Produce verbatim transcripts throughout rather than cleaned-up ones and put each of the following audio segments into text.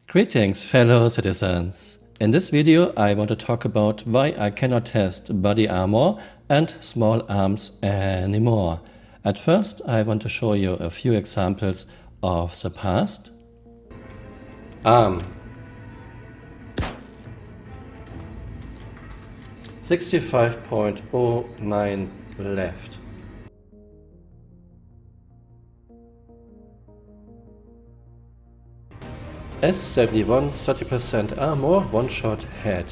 Greetings, fellow citizens. In this video I want to talk about why I cannot test body armor and small arms anymore. At first I want to show you a few examples of the past. Arm. sixty-five point zero nine left. S seventy-one, thirty percent armor, one shot head.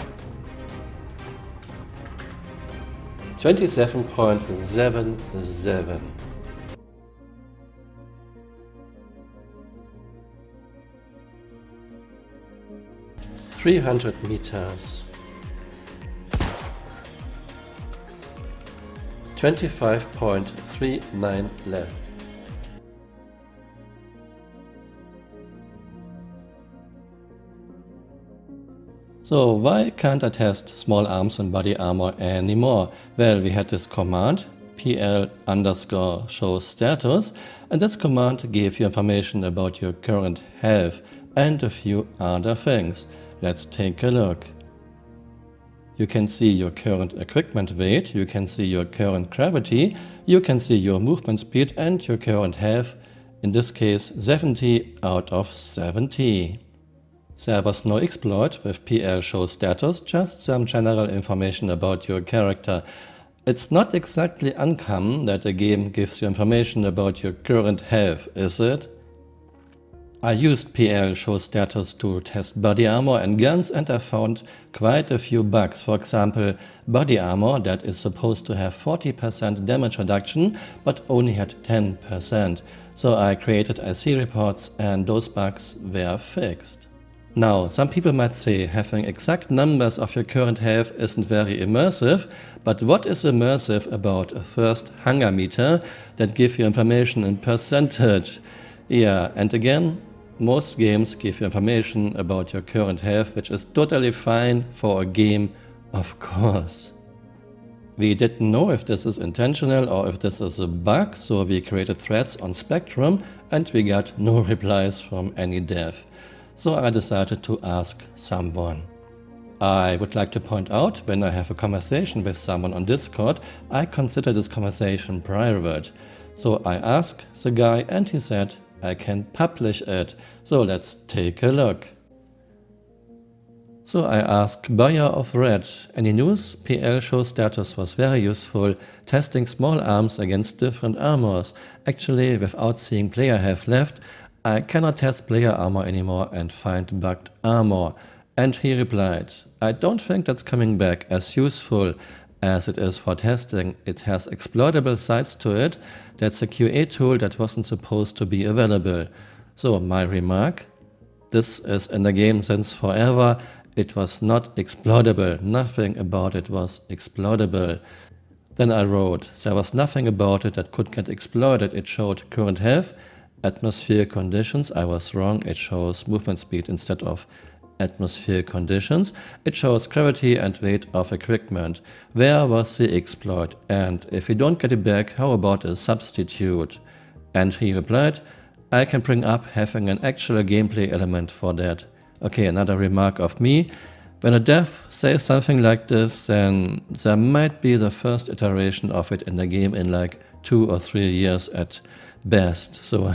twenty-seven point seven seven. three hundred meters. twenty-five point three nine left. So why can't I test small arms and body armor anymore? Well, we had this command, pl underscore show status, and this command gave you information about your current health and a few other things. Let's take a look. You can see your current equipment weight, you can see your current gravity, you can see your movement speed and your current health, in this case seventy out of seventy. There was no exploit with pl show status, just some general information about your character. It's not exactly uncommon that a game gives you information about your current health, is it? I used pl show status to test body armor and guns and I found quite a few bugs. For example, body armor that is supposed to have forty percent damage reduction but only had ten percent. So I created I C reports and those bugs were fixed. Now, some people might say having exact numbers of your current health isn't very immersive, but what is immersive about a thirst hunger meter that give you information in percentage? Yeah, and again, most games give you information about your current health, which is totally fine for a game, of course. We didn't know if this is intentional or if this is a bug, so we created threads on Spectrum and we got no replies from any dev. So I decided to ask someone. I would like to point out, when I have a conversation with someone on Discord, I consider this conversation private. So I asked the guy and he said I can publish it. So let's take a look. So I asked buyer of red, any news? pl show status was very useful, testing small arms against different armors. Actually, without seeing player health left, I cannot test player armor anymore and find bugged armor. And he replied, I don't think that's coming back as useful as it is for testing. It has exploitable sides to it. That's a Q A tool that wasn't supposed to be available. So my remark, this is in the game since forever. It was not exploitable. Nothing about it was exploitable. Then I wrote, there was nothing about it that could get exploited. It showed current health, atmospheric conditions. I was wrong. It shows movement speed instead of atmospheric conditions. It shows gravity and weight of equipment. Where was the exploit? And if we don't get it back, how about a substitute? And he replied, I can bring up having an actual gameplay element for that. Okay, another remark of me. When a dev says something like this, then there might be the first iteration of it in the game in like two or three years at best. So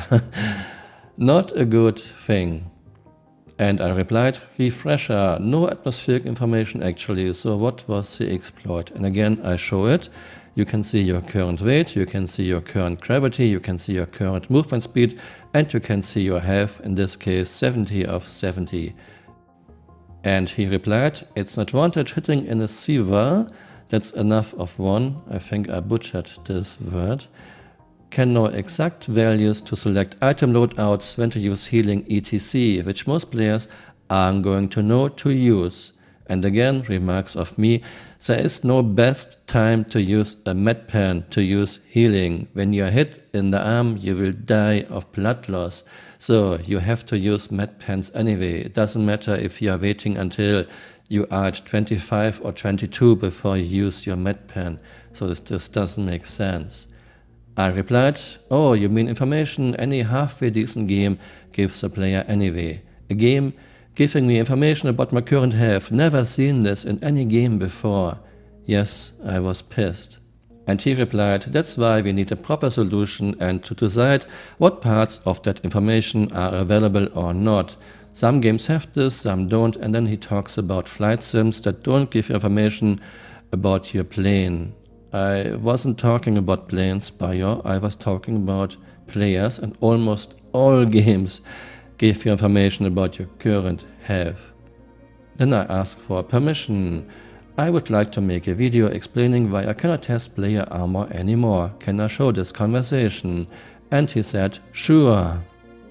not a good thing. And I replied, refresher, no atmospheric information actually, so what was the exploit? And again I show it. You can see your current weight, you can see your current gravity, you can see your current movement speed, and you can see your health, in this case seventy of seventy. And he replied, it's an advantage hitting in a siva, that's enough of one, I think I butchered this word. Can know exact values to select item loadouts, when to use healing, et cetera, which most players aren't going to know to use. And again, remarks of me, there is no best time to use a med pen to use healing. When you are hit in the arm, you will die of blood loss. So you have to use med pens anyway. It doesn't matter if you are waiting until you are at twenty-five or twenty-two before you use your med pen. So this just doesn't make sense. I replied, oh, you mean information any halfway decent game gives the player anyway. A game giving me information about my current health. Never seen this in any game before. Yes, I was pissed. And he replied, that's why we need a proper solution and to decide what parts of that information are available or not. Some games have this, some don't, and then he talks about flight sims that don't give information about your plane. I wasn't talking about planes, Bayo, I was talking about players, and almost all games give you information about your current health. Then I asked for permission. I would like to make a video explaining why I cannot test player armor anymore. Can I show this conversation? And he said, sure.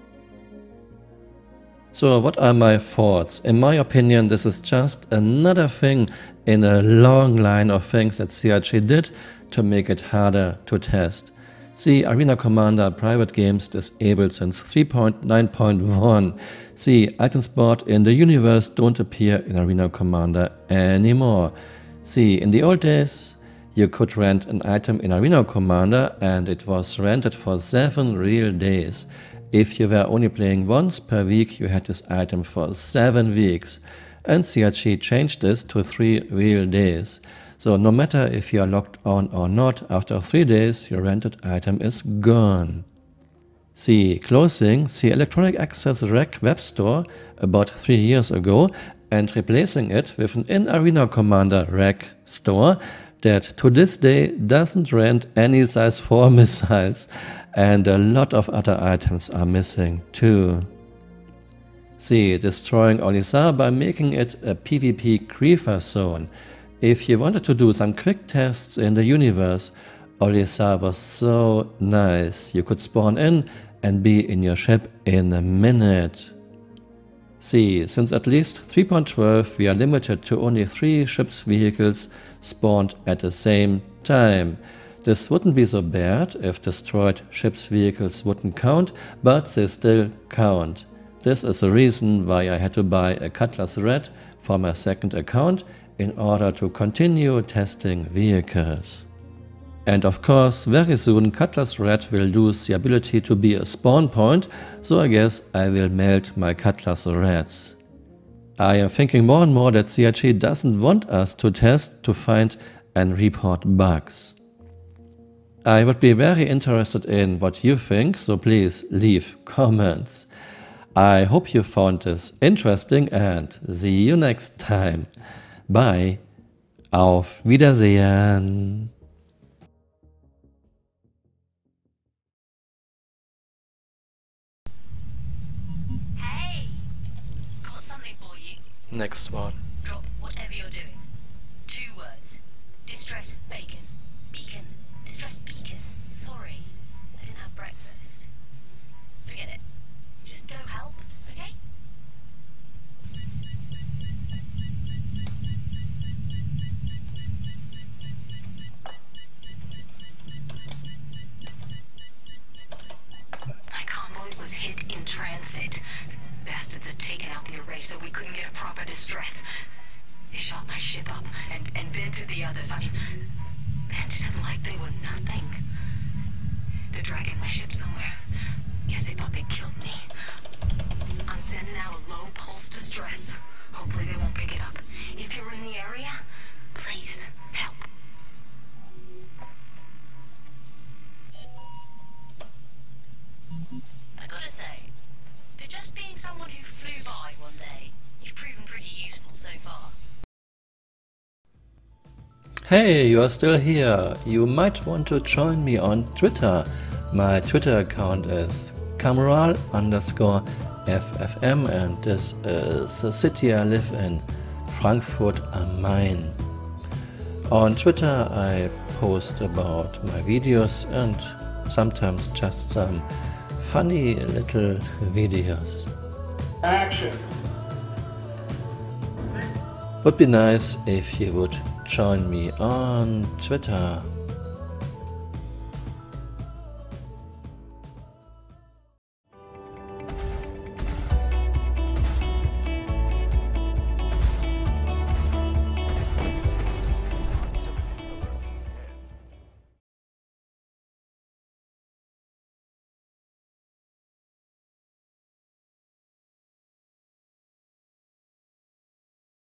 So what are my thoughts? In my opinion, this is just another thing in a long line of things that C R G did to make it harder to test. See, Arena Commander private games disabled since three point nine point one. See, items bought in the universe don't appear in Arena Commander anymore. See, in the old days, you could rent an item in Arena Commander and it was rented for seven real days. If you were only playing once per week, you had this item for seven weeks. And C R G changed this to three real days. So no matter if you are logged on or not, after three days your rented item is gone. See, closing the Electronic Access Rec web store about three years ago and replacing it with an in-Arena Commander Rec store that to this day doesn't rent any size four missiles, and a lot of other items are missing too. See, destroying Olisar by making it a PvP creeper zone. If you wanted to do some quick tests in the universe, Olisar was so nice. You could spawn in and be in your ship in a minute. See, since at least three point twelve we are limited to only three ships vehicles spawned at the same time. This wouldn't be so bad if destroyed ships vehicles wouldn't count, but they still count. This is the reason why I had to buy a Cutlass Red for my second account in order to continue testing vehicles. And of course, very soon Cutlass Red will lose the ability to be a spawn point, so I guess I will melt my Cutlass Reds. I am thinking more and more that C R G doesn't want us to test to find and report bugs. I would be very interested in what you think, so please leave comments. I hope you found this interesting and see you next time. Bye. Auf Wiedersehen. Hey, got something for you. Next one. Drop whatever you're doing. Two words. Distress bacon. Beacon. Distress beacon. Sorry, I didn't have breakfast. Forget it. Just go help, okay? My convoy was hit in transit. Bastards had taken out the array so we couldn't get a proper distress. They shot my ship up and, and vented the others. I mean, vented them like they were nothing. They're dragging my ship somewhere. Guess they thought they killed me. I'm sending out a low pulse distress. Hopefully they won't pick it up. If you're in the area, please help. I gotta say, for just being someone who flew by one day, you've proven pretty useful so far. Hey, you are still here. You might want to join me on Twitter. My Twitter account is Cameral underscore FFM and this is the city I live in, Frankfurt am Main. On Twitter I post about my videos and sometimes just some funny little videos. Action! Would be nice if you would join me on Twitter.